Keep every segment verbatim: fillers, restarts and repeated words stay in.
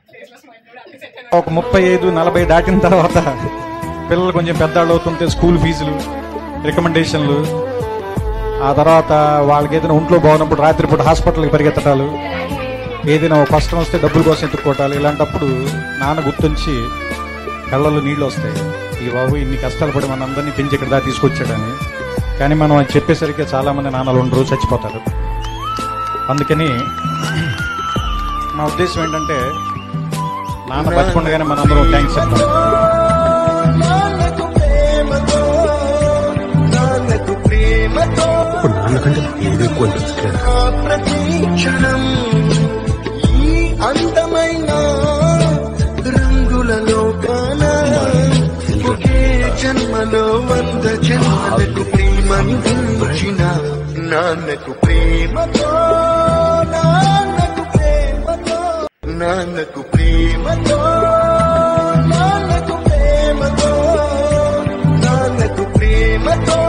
ఒక ముప్పై ఐదు నలభై దాటిన తర్వాత పిల్లలు కొంచెం పెద్దవాళ్ళు అవుతుంటే స్కూల్ ఫీజులు, రికమెండేషన్లు, ఆ తర్వాత వాళ్ళకి ఏదైనా ఒంట్లో బాగున్నప్పుడు రాత్రిపూట హాస్పిటల్కి పరిగెత్తటాలు, ఏదైనా కష్టం వస్తే డబ్బుల కోసం ఎత్తుక్కోవటాలు. ఇలాంటప్పుడు నాన్న గుర్తుంచి కళ్ళల్లో నీళ్ళు వస్తాయి. ఈ బాబు ఇన్ని కష్టాలు పడి మన అందరినీ పెంచి ఇక్కడ దా తీసుకొచ్చాడని. కానీ మనం అది చెప్పేసరికి చాలా మంది నాన్నలు ఉండరు, చచ్చిపోతారు. అందుకని నా ఉద్దేశం ఏంటంటే నాన్న బతుకుండగానే మనందరం థ్యాంక్స్ చెప్తాం. అందమైన రంగులలో కానా ఒకే జన్మలో వంద జన్మలకు ప్రేమందించిన నాన్నకు ప్రేమతో నాన్నకు ప్రేమతో నాన్నకు ప్రేమతో నాన్నకు ప్రేమతో నాన్నకు ప్రేమతో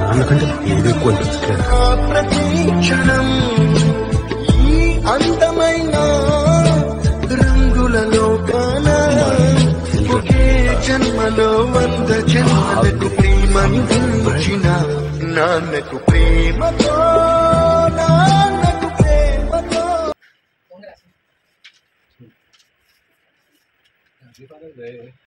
ప్రతి క్షణం ఈ అందమైన రంగులలో కానా ఒకే జన్మలో వంద జన్మలకు ప్రేమందించిన నాన్నకు ప్రేమతో నాన్నకు ప్రేమతో